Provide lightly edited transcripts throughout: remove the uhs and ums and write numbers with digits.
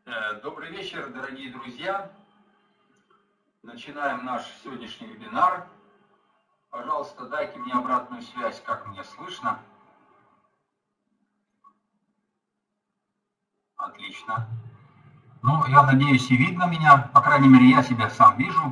Добрый вечер, дорогие друзья. Начинаем наш сегодняшний вебинар. Пожалуйста, дайте мне обратную связь, как меня слышно. Отлично. Ну, я надеюсь, и видно меня. По крайней мере, я себя сам вижу.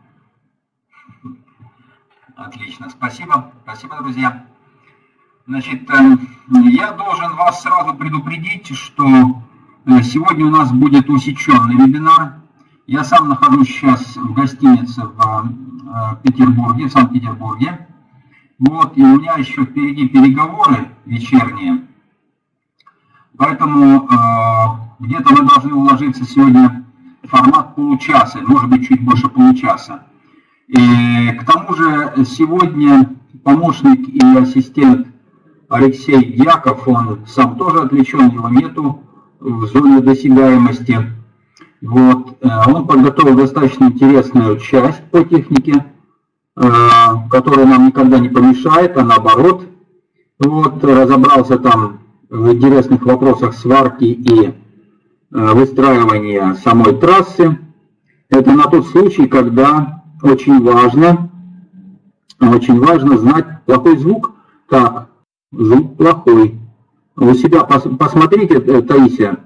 Отлично, спасибо. Спасибо, друзья. Значит, я должен вас сразу предупредить, что сегодня у нас будет усеченный вебинар. Я сам нахожусь сейчас в гостинице в Петербурге, в Санкт-Петербурге. Вот, и у меня еще впереди переговоры вечерние. Поэтому где-то мы должны уложиться сегодня в формат получаса, может быть, чуть больше получаса. И к тому же сегодня помощник и ассистент Алексей Дьяков, он сам тоже отвлечен, его нету в зоне досягаемости. Вот. Он подготовил достаточно интересную часть по технике, которая нам никогда не помешает, а наоборот. Вот. Разобрался там в интересных вопросах сварки и выстраивания самой трассы. Это на тот случай, когда очень важно знать плохой звук. Так, звук плохой. У себя посмотрите, Таисия.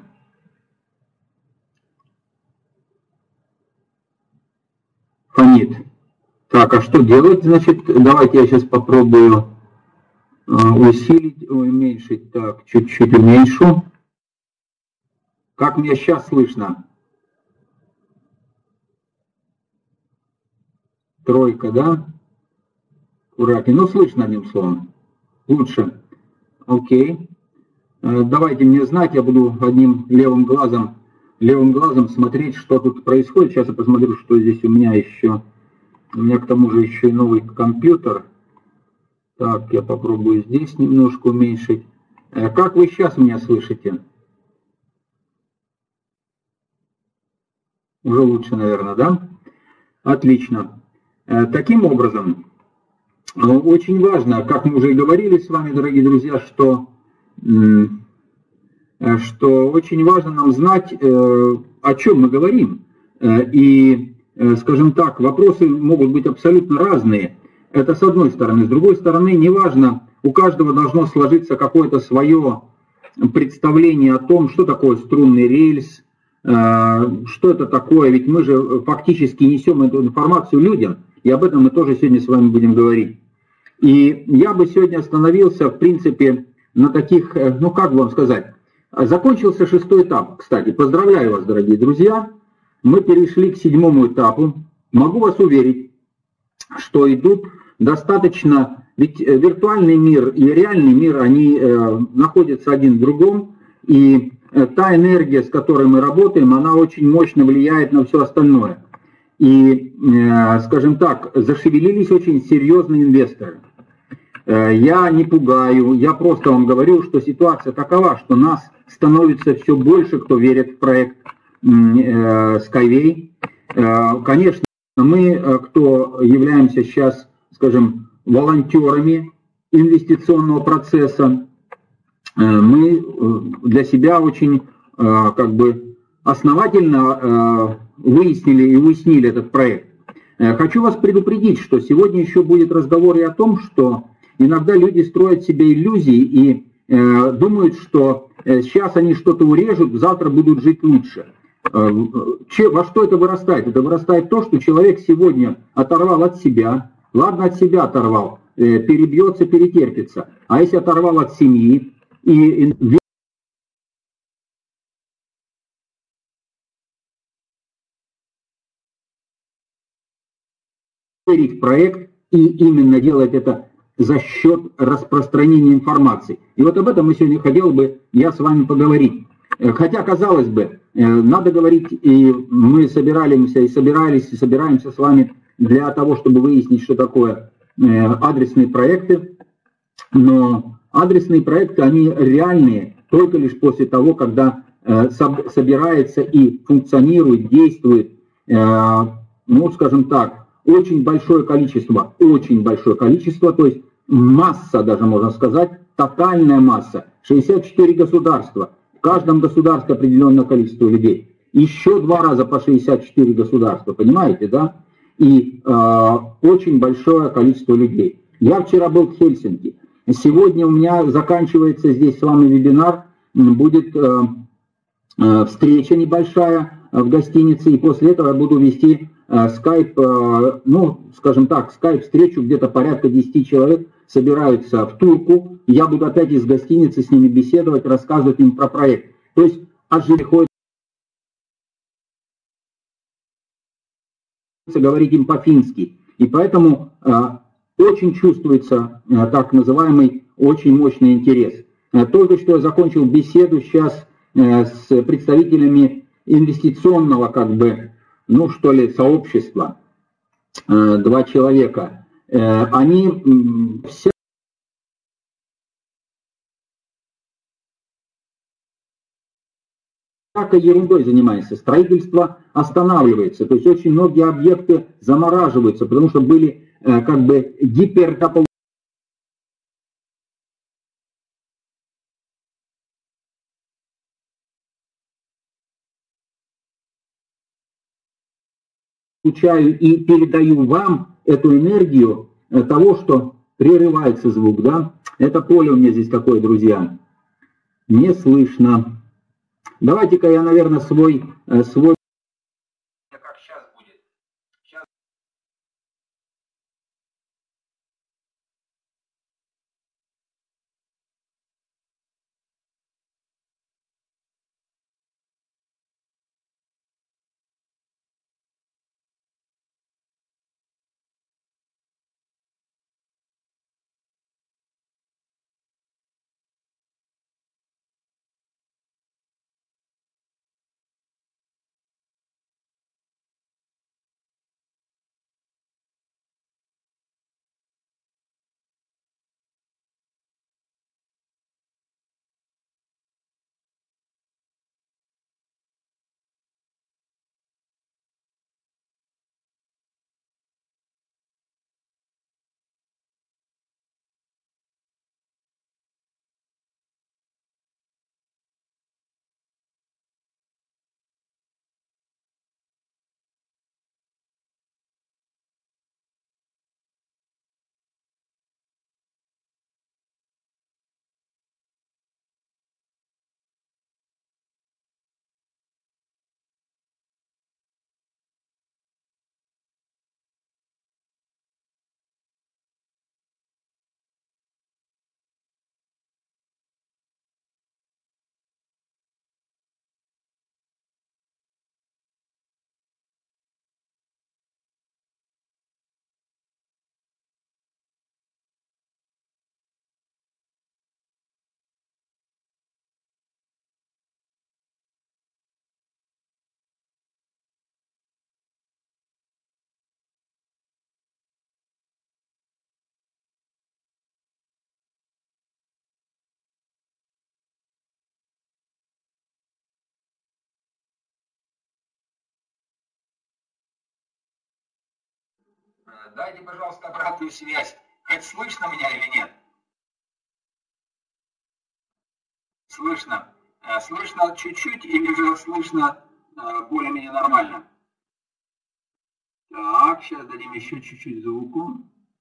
Фонит. Так, а что делать? Значит, давайте я сейчас попробую усилить, уменьшить. Так, чуть-чуть уменьшу. Как мне сейчас слышно? Тройка, да? Аккуратнее. Ну, слышно одним словом. Лучше. Окей. Давайте мне знать, я буду одним левым глазом смотреть, что тут происходит. Сейчас я посмотрю, что здесь у меня еще. У меня к тому же еще и новый компьютер. Так, я попробую здесь немножко уменьшить. Как вы сейчас меня слышите? Уже лучше, наверное, да? Отлично. Таким образом, очень важно, как мы уже и говорили с вами, дорогие друзья, что очень важно нам знать, о чем мы говорим. И, скажем так, вопросы могут быть абсолютно разные. Это с одной стороны. С другой стороны, неважно, у каждого должно сложиться какое-то свое представление о том, что такое струнный рельс, что это такое. Ведь мы же фактически несем эту информацию людям, и об этом мы тоже сегодня с вами будем говорить. И я бы сегодня остановился, в принципе, на таких, ну как вам сказать, закончился 6-й этап. Кстати, поздравляю вас, дорогие друзья, мы перешли к 7-му этапу. Могу вас уверить, что идут достаточно, ведь виртуальный мир и реальный мир, они находятся один в другом, и та энергия, с которой мы работаем, она очень мощно влияет на все остальное. И, скажем так, зашевелились очень серьезные инвесторы. Я не пугаю, я просто вам говорю, что ситуация такова, что нас становится все больше, кто верит в проект Skyway. Конечно, мы, кто являемся сейчас, скажем, волонтерами инвестиционного процесса, мы для себя очень как бы основательно выяснили и уяснили этот проект. Хочу вас предупредить, что сегодня еще будет разговор и о том, что иногда люди строят себе иллюзии и думают, что сейчас они что-то урежут, завтра будут жить лучше. Во что это вырастает? Это вырастает то, что человек сегодня оторвал от себя, ладно, от себя оторвал, перебьется, перетерпится, а если оторвал от семьи и верить в проект и именно делать это за счет распространения информации. И вот об этом мы сегодня хотел бы я с вами поговорить. Хотя, казалось бы, надо говорить, и мы собираемся с вами для того, чтобы выяснить, что такое адресные проекты. Но адресные проекты, они реальные только лишь после того, когда собирается и функционирует, действует, ну, скажем так, очень большое количество, то есть масса, даже можно сказать, тотальная масса, 64 государства, в каждом государстве определенное количество людей. еще 2 раза по 64 государства, понимаете, да? И очень большое количество людей. Я вчера был в Хельсинки. Сегодня у меня заканчивается здесь с вами вебинар, будет встреча небольшая в гостинице, и после этого я буду вести скайп, ну, скажем так, скайп-встречу, где-то порядка 10 человек собираются в Турку. Я буду опять из гостиницы с ними беседовать, рассказывать им про проект. То есть ожидаем говорить им по-фински. И поэтому очень чувствуется так называемый очень мощный интерес. Только что я закончил беседу сейчас с представителями инвестиционного, как бы, ну что ли, сообщества. 2 человека. Они всякой ерундой занимаются. Строительство останавливается. То есть очень многие объекты замораживаются, потому что были как бы получаю и передаю вам эту энергию того, что прерывается звук, да? Это поле у меня здесь такое, друзья. Не слышно. Давайте-ка я, наверное, свой... Как сейчас будет? Сейчас... Дайте, пожалуйста, обратную связь. Хоть слышно меня или нет? Слышно. Слышно чуть-чуть или же слышно более-менее нормально? Так, сейчас дадим еще чуть-чуть звуку.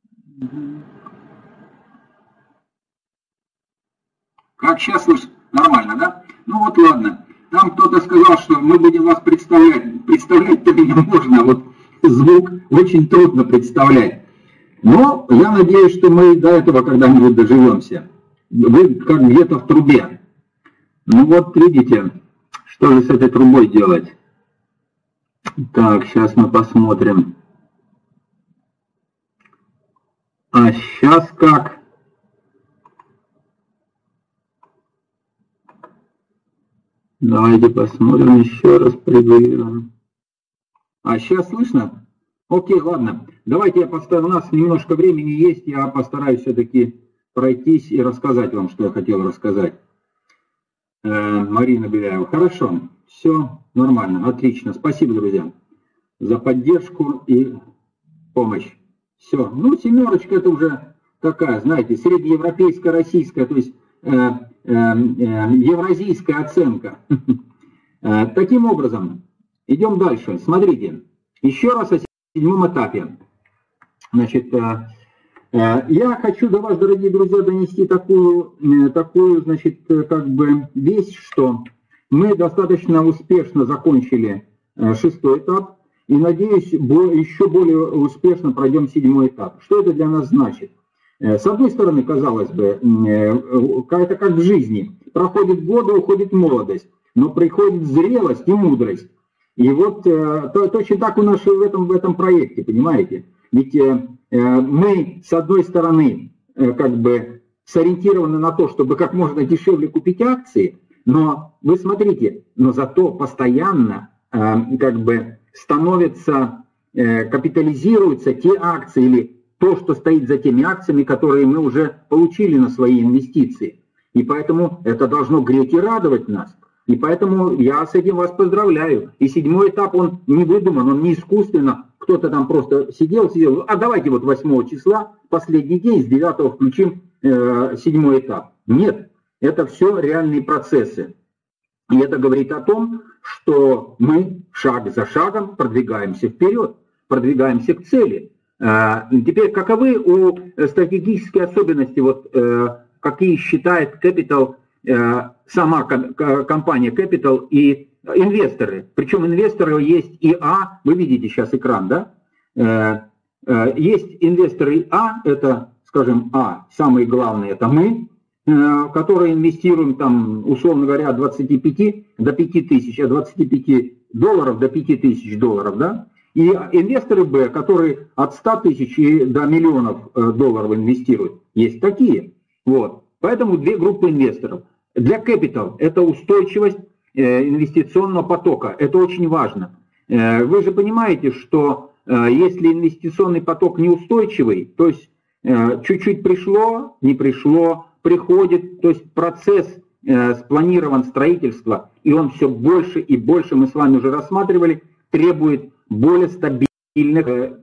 Как сейчас слышно? Нормально, да? Ну вот ладно. Там кто-то сказал, что мы будем вас представлять. Представлять-то меня можно, вот звук очень трудно представлять. Но я надеюсь, что мы до этого когда-нибудь доживемся. Вы как где-то в трубе. Ну вот видите, что же с этой трубой делать? Так, сейчас мы посмотрим. А сейчас как? Давайте посмотрим еще раз, пререгулируем. А сейчас слышно? Окей, ладно. Давайте я поставлю. У нас немножко времени есть, я постараюсь все-таки пройтись и рассказать вам, что я хотел рассказать. Марина Беляева. Хорошо, все нормально, отлично. Спасибо, друзья, за поддержку и помощь. Все. Ну, 7 это уже такая, знаете, среднеевропейская, российская, то есть евразийская оценка. Таким образом, идем дальше. Смотрите, еще раз о седьмом этапе. Значит, я хочу до вас, дорогие друзья, донести такую, значит, как бы вещь, что мы достаточно успешно закончили шестой этап и, надеюсь, еще более успешно пройдем седьмой этап. Что это для нас значит? С одной стороны, казалось бы, это как в жизни. Проходят годы, уходит молодость, но приходит зрелость и мудрость. И вот точно так у нас в этом проекте, понимаете? Ведь мы, с одной стороны, как бы сориентированы на то, чтобы как можно дешевле купить акции, но вы смотрите, но зато постоянно как бы становятся, капитализируются те акции или то, что стоит за теми акциями, которые мы уже получили на свои инвестиции. И поэтому это должно греть и радовать нас. И поэтому я с этим вас поздравляю. И седьмой этап, он не выдуман, он не искусственно. Кто-то там просто сидел, а давайте вот 8 числа, последний день, с 9 включим седьмой этап. Нет, это все реальные процессы. И это говорит о том, что мы шаг за шагом продвигаемся вперед, продвигаемся к цели. Теперь, каковы у стратегические особенности, вот какие считает Capital, сама компания Capital и инвесторы. Причем инвесторы есть и А, вы видите сейчас экран, да? Есть инвесторы А, это, скажем, А, самые главные, это мы, которые инвестируем там, условно говоря, от 25 до 5 тысяч, от 25 долларов до 5 тысяч долларов, да? И инвесторы Б, которые от 100 тысяч до миллионов долларов инвестируют, есть такие. Вот. Поэтому две группы инвесторов. Для Capital это устойчивость инвестиционного потока. Это очень важно. Вы же понимаете, что если инвестиционный поток неустойчивый, то есть чуть-чуть пришло, не пришло, приходит, то есть процесс спланирован строительства, и он все больше и больше, мы с вами уже рассматривали, требует более стабильных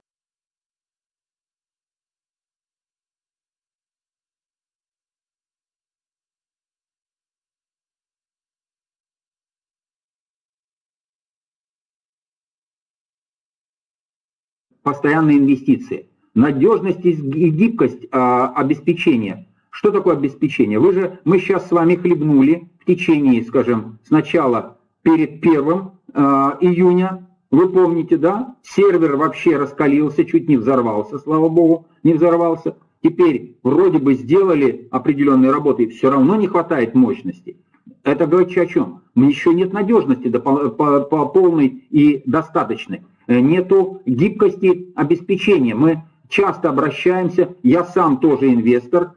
постоянные инвестиции. Надежность и гибкость обеспечения. Что такое обеспечение? Мы сейчас с вами хлебнули в течение, скажем, сначала перед 1 июня, вы помните, да? Сервер вообще раскалился, чуть не взорвался, слава богу, не взорвался. Теперь вроде бы сделали определенные работы, и все равно не хватает мощности. Это говорит о чем? Еще нет надежности по полной и достаточной. Нету гибкости обеспечения. Мы часто обращаемся, я сам тоже инвестор.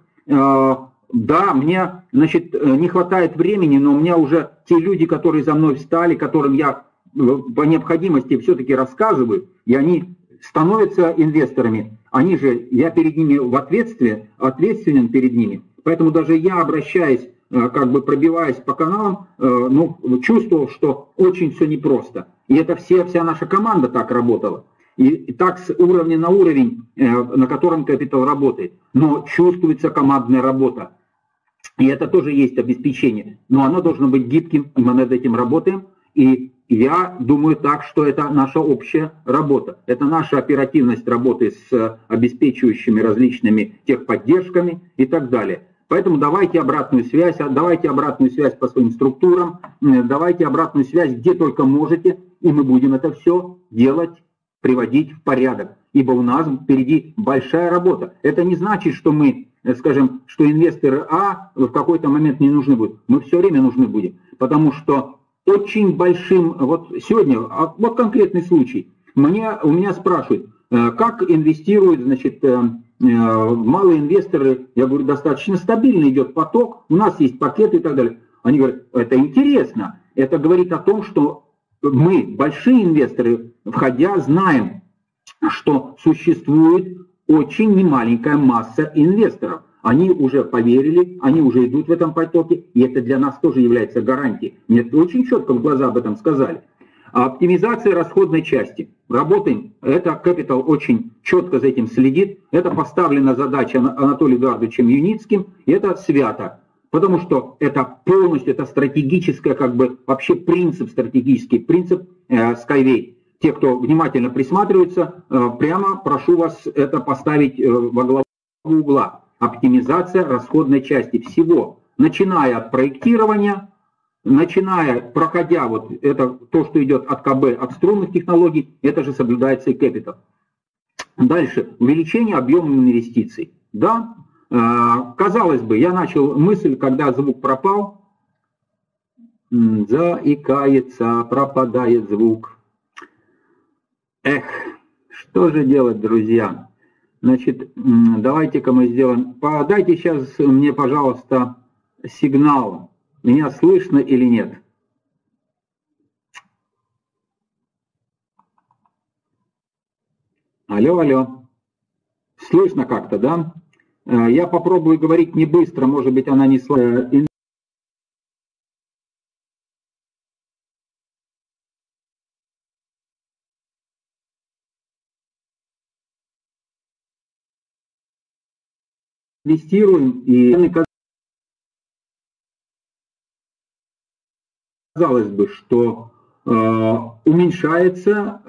Да, мне, значит, не хватает времени, но у меня уже те люди, которые за мной встали, которым я по необходимости все-таки рассказываю, и они становятся инвесторами, они же, я перед ними ответственен перед ними. Поэтому даже я, обращаясь, как бы пробиваясь по каналам, чувствовал, что очень все непросто. И это вся наша команда так работала. И так с уровня на уровень, на котором Capital работает. Но чувствуется командная работа. И это тоже есть обеспечение. Но оно должно быть гибким, и мы над этим работаем. И я думаю так, что это наша общая работа. Это наша оперативность работы с обеспечивающими различными техподдержками и так далее. Поэтому давайте обратную связь по своим структурам, давайте обратную связь где только можете, и мы будем это все делать, приводить в порядок. Ибо у нас впереди большая работа. Это не значит, что мы, скажем, что инвесторы А в какой-то момент не нужны будут. Мы все время нужны будем. Потому что очень большим, вот сегодня, вот конкретный случай, у меня спрашивают, как инвестируют, значит, малые инвесторы, я говорю, достаточно стабильно идет поток, у нас есть пакеты и так далее. Они говорят, это интересно, это говорит о том, что мы, большие инвесторы, входя, знаем, что существует очень немаленькая масса инвесторов. Они уже поверили, они уже идут в этом потоке, и это для нас тоже является гарантией. Мне очень четко в глаза об этом сказали. Оптимизация расходной части. Работаем. Это Capital очень четко за этим следит. Это поставлена задача Анатолием Эдуардовичем Юницким. И это свято. потому что это полностью, это стратегическое, как бы вообще принцип, стратегический принцип Skyway. Те, кто внимательно присматривается, прямо прошу вас это поставить во главу угла. Оптимизация расходной части всего, начиная от проектирования, проходя вот это, то, что идет от КБ, от струнных технологий, это же соблюдается и Capital. Дальше, увеличение объема инвестиций. Да, казалось бы, я начал мысль, когда звук пропал, заикается, пропадает звук. Эх, что же делать, друзья? Значит, давайте-ка мы сделаем... Дайте сейчас мне, пожалуйста, сигнал. Меня слышно или нет? Алло, алло. Слышно как-то, да? Я попробую говорить не быстро, может быть, она не слышит. Инвестируем, и казалось бы, что уменьшается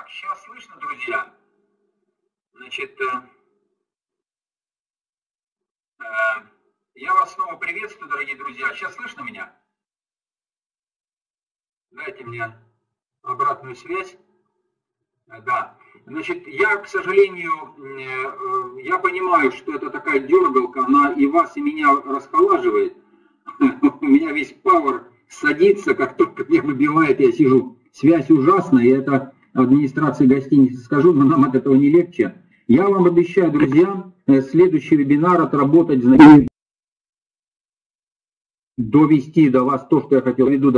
Так, сейчас слышно, друзья? Значит, я вас снова приветствую, дорогие друзья. Сейчас слышно меня? Дайте мне обратную связь. Да. Значит, я, к сожалению, я понимаю, что это такая дергалка, она и вас, и меня расхолаживает. У меня весь пауэр садится, как только меня выбивает, я сижу. Связь ужасная, и это администрации гостиницы скажу, но нам от этого не легче. Я вам обещаю, друзья, следующий вебинар отработать, значит, довести до вас то, что я хотел введу.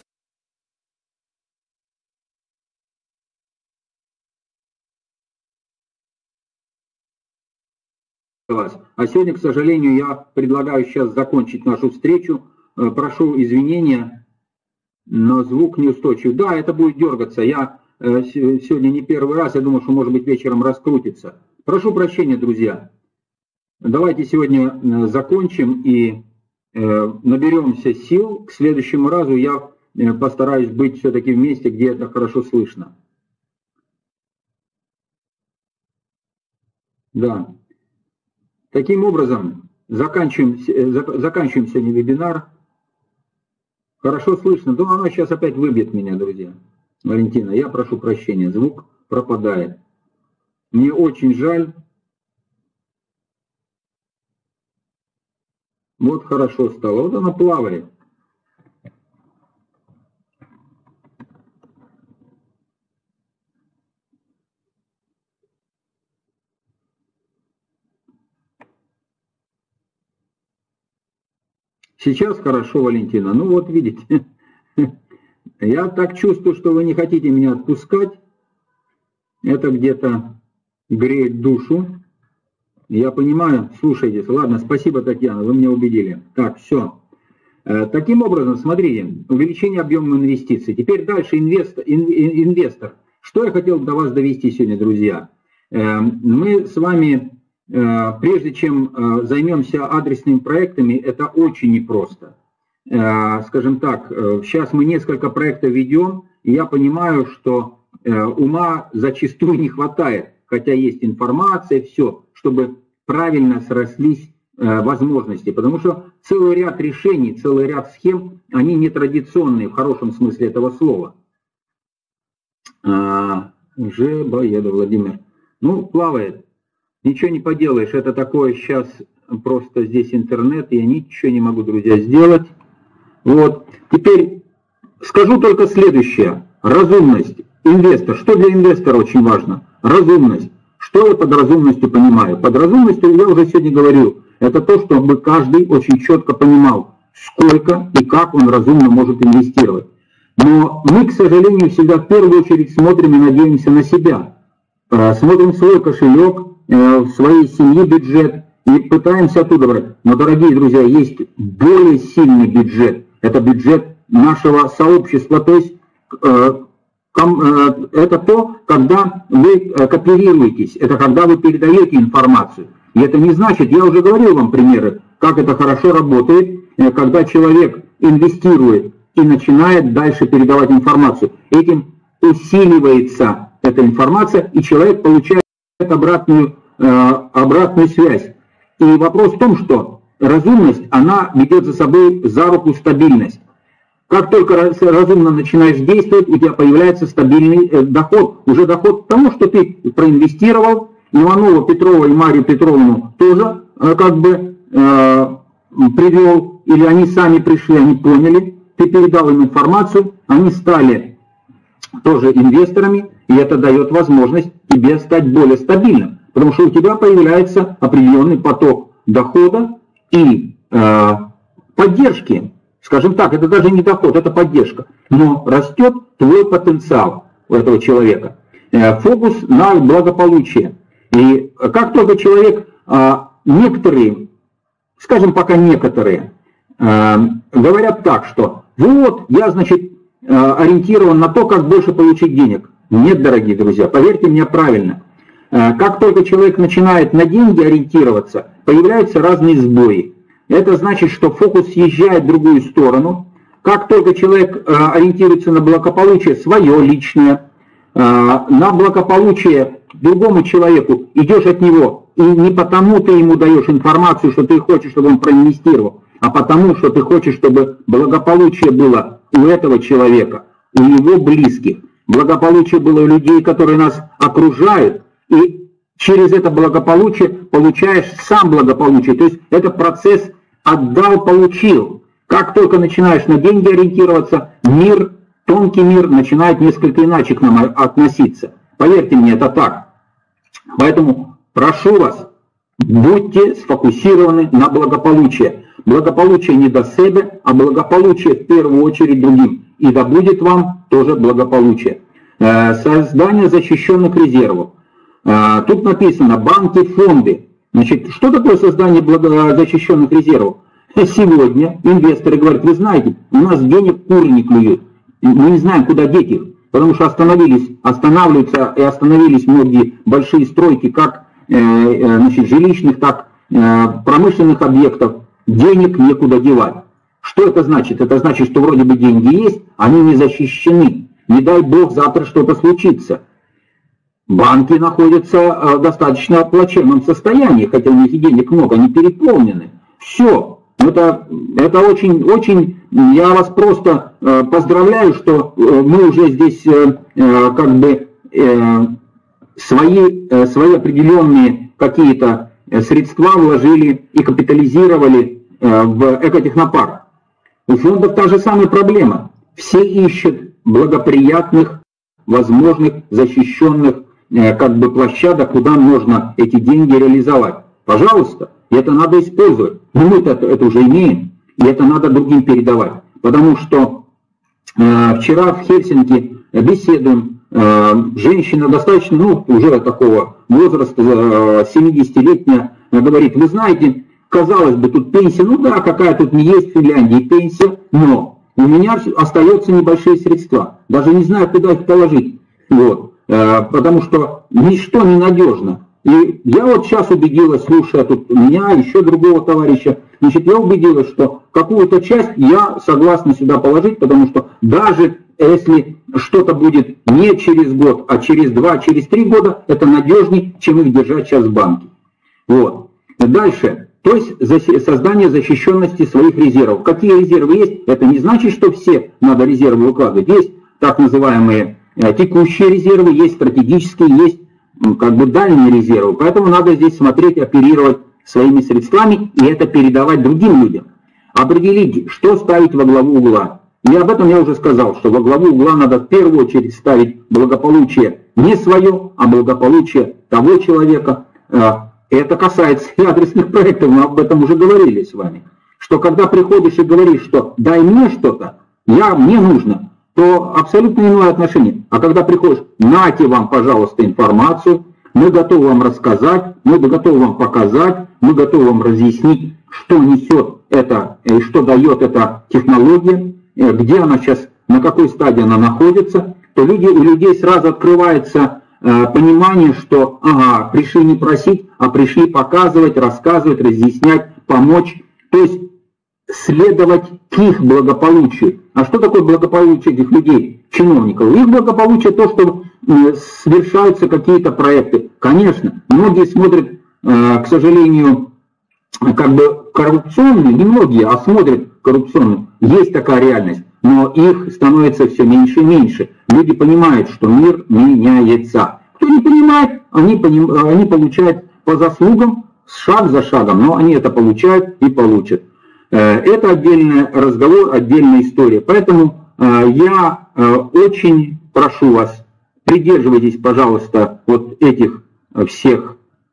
А сегодня, к сожалению, я предлагаю сейчас закончить нашу встречу. Прошу извинения, но звук неустойчив. Да, это будет дергаться. Я сегодня не первый раз, я думаю, что, может быть, вечером раскрутится. Прошу прощения, друзья. Давайте сегодня закончим и наберемся сил. К следующему разу я постараюсь быть все-таки в месте, где это хорошо слышно. Да. Таким образом, заканчиваем сегодня вебинар. Хорошо слышно. Да, она сейчас опять выбьет меня, друзья. Валентина, я прошу прощения, звук пропадает. Мне очень жаль. Вот хорошо стало. Вот она плавает. Сейчас хорошо, Валентина. Ну вот видите, я так чувствую, что вы не хотите меня отпускать. Это где-то греет душу. Я понимаю, слушайте. Ладно, спасибо, Татьяна, вы меня убедили. Так, все. Таким образом, смотрите, увеличение объема инвестиций. Теперь дальше инвестор. Что я хотел до вас довести сегодня, друзья? Мы с вами... Прежде чем займемся адресными проектами, это очень непросто. Скажем так, сейчас мы несколько проектов ведем, и я понимаю, что ума зачастую не хватает, хотя есть информация, все, чтобы правильно срослись возможности. Потому что целый ряд решений, целый ряд схем, они нетрадиционные в хорошем смысле этого слова. Жебоеда Владимир. Ну, плавает. Ничего не поделаешь, это такое сейчас просто здесь интернет, я ничего не могу, друзья, сделать. Вот. Теперь скажу только следующее. Разумность. Инвестор. Что для инвестора очень важно? Разумность. Что я под разумностью понимаю? Под разумностью, я уже сегодня говорил, это то, чтобы каждый очень четко понимал, сколько и как он разумно может инвестировать. Но мы, к сожалению, всегда в первую очередь смотрим и надеемся на себя. Смотрим свой кошелек, в своей семье бюджет и пытаемся оттуда брать. Но, дорогие друзья, есть более сильный бюджет. Это бюджет нашего сообщества. То есть это то, когда вы кооперируетесь, это когда вы передаете информацию. И это не значит, я уже говорил вам примеры, как это хорошо работает, когда человек инвестирует и начинает дальше передавать информацию. Этим усиливается эта информация, и человек получает обратную связь. И вопрос в том, что разумность, она ведет за собой за руку стабильность. Как только разумно начинаешь действовать, у тебя появляется стабильный доход. Уже доход того, что ты проинвестировал. Иванова, Петрова и Марию Петровну тоже привел, или они сами пришли, они поняли, ты передал им информацию, они стали тоже инвесторами, и это дает возможность тебе стать более стабильным, потому что у тебя появляется определенный поток дохода и поддержки. Скажем так, это даже не доход, это поддержка, но растет твой потенциал у этого человека. Фокус на благополучие. И как только человек, некоторые, скажем пока некоторые, говорят так, что вот, я, значит, ориентирован на то, как больше получить денег. Нет, дорогие друзья, поверьте мне правильно. Как только человек начинает на деньги ориентироваться, появляются разные сбои. Это значит, что фокус съезжает в другую сторону. Как только человек ориентируется на благополучие свое личное, на благополучие другому человеку, идешь от него, и не потому ты ему даешь информацию, что ты хочешь, чтобы он проинвестировал, а потому, что ты хочешь, чтобы благополучие было у этого человека, у его близких, благополучие было у людей, которые нас окружают, и через это благополучие получаешь сам благополучие. То есть это процесс отдал-получил. Как только начинаешь на деньги ориентироваться, мир, тонкий мир начинает несколько иначе к нам относиться. Поверьте мне, это так. Поэтому прошу вас, будьте сфокусированы на благополучие. Благополучие не до себя, а благополучие в первую очередь другим. И да будет вам тоже благополучие. Создание защищенных резервов. Тут написано банки, фонды. Значит, что такое создание защищенных резервов? Сегодня инвесторы говорят, вы знаете, у нас денег куры не клюют. Мы не знаем, куда деть их. Потому что останавливаются и остановились многие большие стройки, как значит, жилищных, так промышленных объектов. Денег некуда девать. Что это значит? Это значит, что вроде бы деньги есть, они не защищены. Не дай бог завтра что-то случится. Банки находятся в достаточно плачевном состоянии, хотя у них и денег много, они переполнены. Все. Это очень, я вас просто поздравляю, что мы уже здесь как бы свои определенные какие-то средства вложили и капитализировали в экотехнопарк. У фондов та же самая проблема. Все ищут благоприятных, возможных, защищенных как бы площадок, куда можно эти деньги реализовать. Пожалуйста, это надо использовать. Мы-то это уже имеем, и это надо другим передавать. Потому что вчера в Хельсинки беседуем, женщина достаточно, уже такого возраста, 70-летняя, говорит, вы знаете, казалось бы, тут пенсия, да, какая тут не есть в Финляндии пенсия, но у меня остаются небольшие средства, даже не знаю, куда их положить, вот, потому что ничто не надежно. И я вот сейчас убедилась, слушая тут меня, еще другого товарища, значит, я убедилась, что какую-то часть я согласна сюда положить, потому что даже если что-то будет не через год, а через 2, через 3 года, это надежнее, чем их держать сейчас в банке. Вот. Дальше. То есть создание защищенности своих резервов. Какие резервы есть? Это не значит, что все надо резервы выкладывать. Есть так называемые текущие резервы, есть стратегические, есть как бы дальние резервы. Поэтому надо здесь смотреть, оперировать своими средствами и это передавать другим людям. Определить, что ставить во главу угла. И об этом я уже сказал, что во главу угла надо в первую очередь ставить благополучие не свое, а благополучие того человека. Это касается и адресных проектов, мы об этом уже говорили с вами. Что когда приходишь и говоришь, что дай мне что-то, мне нужно, то абсолютно иное отношение. А когда приходишь, нате вам, пожалуйста, информацию, мы готовы вам рассказать, мы готовы вам показать, мы готовы вам разъяснить, что несет это и что дает эта технология, где она сейчас, на какой стадии она находится, то у людей сразу открывается понимание, что пришли не просить, а пришли показывать, рассказывать, разъяснять, помочь. То есть следовать к их благополучию. А что такое благополучие этих людей, чиновников? Их благополучие то, что совершаются какие-то проекты. Конечно, многие смотрят, к сожалению, как бы коррупционные, не многие, а смотрят коррупционные. Есть такая реальность, но их становится все меньше и меньше. Люди понимают, что мир меняется. Кто не понимает, они получают по заслугам, шаг за шагом, но они это получают и получат. Это отдельный разговор, отдельная история. Поэтому я очень прошу вас, придерживайтесь, пожалуйста, вот этих всех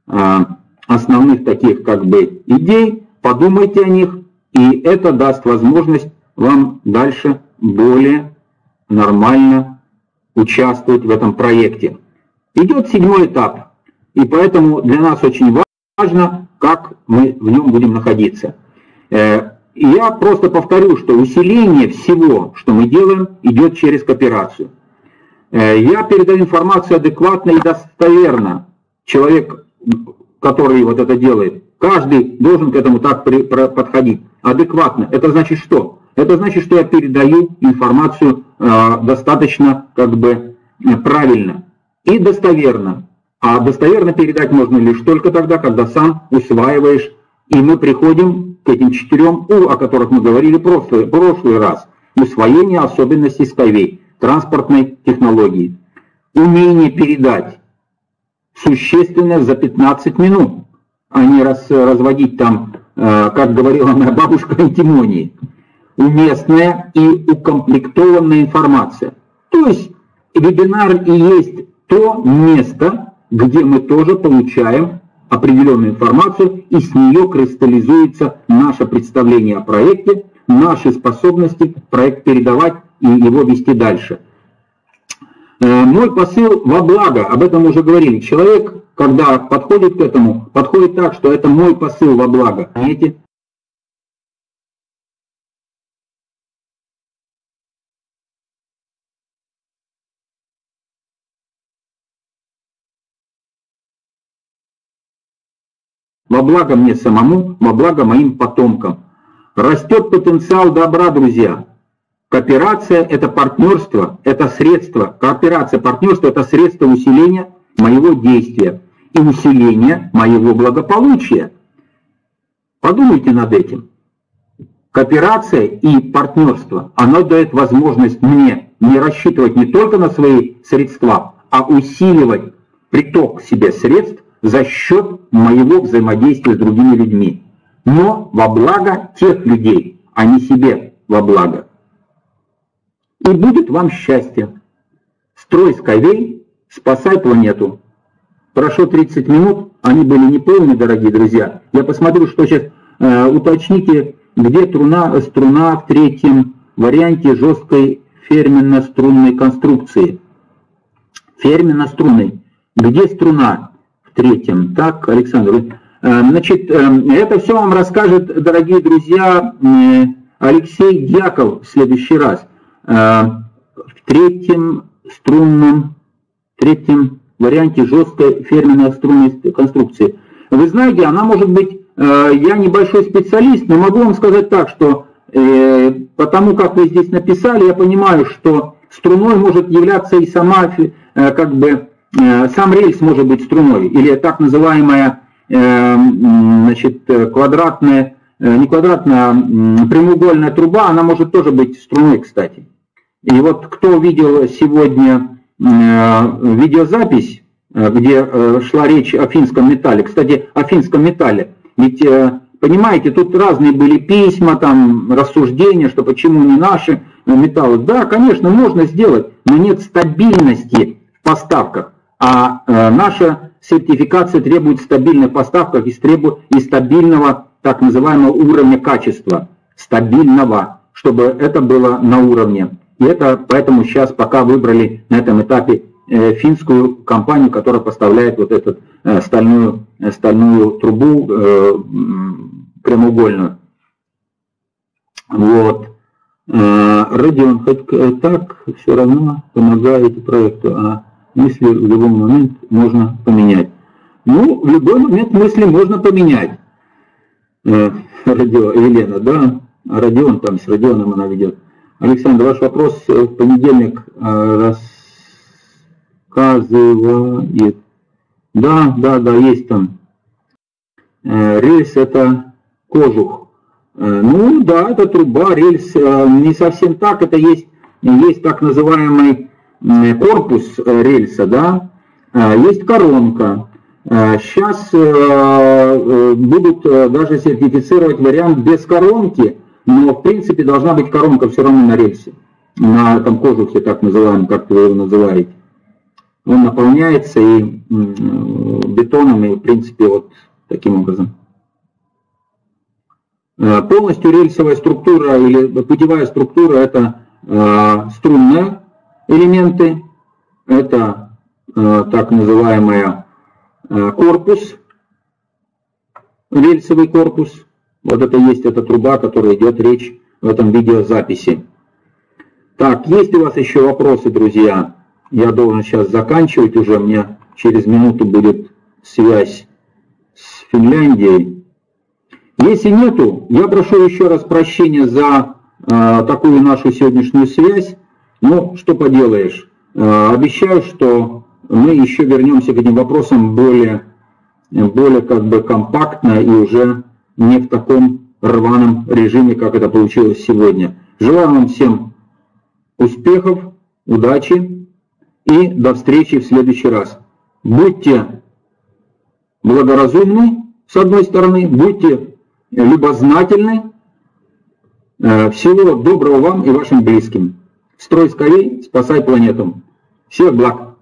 основных таких как бы идей, подумайте о них, и это даст возможность вам дальше более нормально участвовать в этом проекте. Идет 7-й этап, и поэтому для нас очень важно, как мы в нем будем находиться. Я просто повторю, что усиление всего, что мы делаем, идет через кооперацию. Я передаю информацию адекватно и достоверно. Человек, который вот это делает, каждый должен к этому так подходить. Адекватно. Это значит что? Это значит, что я передаю информацию достаточно как бы правильно и достоверно. А достоверно передать можно лишь только тогда, когда сам усваиваешь. И мы приходим к этим 4 У, о которых мы говорили в прошлый раз. Усвоение особенностей Skyway, транспортной технологии. Умение передать существенно за 15 минут, а не разводить там, как говорила моя бабушка, антимонии. Уместная и укомплектованная информация. То есть вебинар и есть то место, где мы тоже получаем определенную информацию, и с нее кристаллизуется наше представление о проекте, наши способности проект передавать и его вести дальше. Мой посыл во благо, об этом уже говорили. Человек, когда подходит к этому, подходит так, что это мой посыл во благо. Понимаете? Во благо мне самому, во благо моим потомкам. Растет потенциал добра, друзья. Кооперация – это партнерство, это средство. Кооперация, партнерство – это средство усиления моего действия и усиления моего благополучия. Подумайте над этим. Кооперация и партнерство, оно дает возможность мне не рассчитывать не только на свои средства, а усиливать приток к себе средств за счет моего взаимодействия с другими людьми. Но во благо тех людей, а не себе во благо. И будет вам счастье. Строй Skyway, спасай планету. Прошло 30 минут, они были неполны, дорогие друзья. Я посмотрю, что сейчас, уточните, где струна в 3-м варианте жесткой ферменно-струнной конструкции. Ферменно-струнной. Где струна в 3-м? Так, Александр. Значит, это все вам расскажет, дорогие друзья, Алексей Дьяков в следующий раз. В 3-м варианте жесткой ферменно-струнной конструкции. Вы знаете, она может быть, я небольшой специалист, но могу вам сказать так, что потому как вы здесь написали, я понимаю, что струной может являться и сама, как бы, сам рельс может быть струной, или так называемая, значит, квадратная, не квадратная, а прямоугольная труба, она может тоже быть струной, кстати. И вот кто видел сегодня видеозапись, где шла речь о финском металле, кстати, о финском металле, ведь, понимаете, тут разные были письма, там, рассуждения, что почему не наши металлы. Да, конечно, можно сделать, но нет стабильности в поставках, а наша сертификация требует стабильных поставках и стабильного, так называемого, уровня качества, стабильного, чтобы это было на уровне. И это поэтому сейчас пока выбрали на этом этапе финскую компанию, которая поставляет вот эту стальную трубу прямоугольную. Вот. Родион, хоть так все равно помогаете проекту, а мысли в любой момент можно поменять. Ну, в любой момент мысли можно поменять. Елена, да? Родион, там с Родионом она ведет. Александр, ваш вопрос в понедельник рассказывает. Да, есть там. Рельс это кожух. Ну да, это труба, рельс не совсем так. Это есть так называемый корпус рельса, да. Есть коронка. Сейчас будут даже сертифицировать вариант без коронки. Но, в принципе, должна быть коронка все равно на рельсе, на этом кожухе, так называемом, как вы его называете. Он наполняется и бетоном, и, в принципе, вот таким образом. Полностью рельсовая структура или путевая структура – это струнные элементы, это так называемый корпус, рельсовый корпус. Вот это есть эта труба, о которой идет речь в этом видеозаписи. Так, есть у вас еще вопросы, друзья? Я должен сейчас заканчивать уже, у меня через минуту будет связь с Финляндией. Если нету, я прошу еще раз прощения за такую нашу сегодняшнюю связь. Ну, что поделаешь. Обещаю, что мы еще вернемся к этим вопросам более как бы компактно и уже не в таком рваном режиме, как это получилось сегодня. Желаю вам всем успехов, удачи и до встречи в следующий раз. Будьте благоразумны, с одной стороны, будьте любознательны. Всего доброго вам и вашим близким. Строй скорей, спасай планету. Всех благ.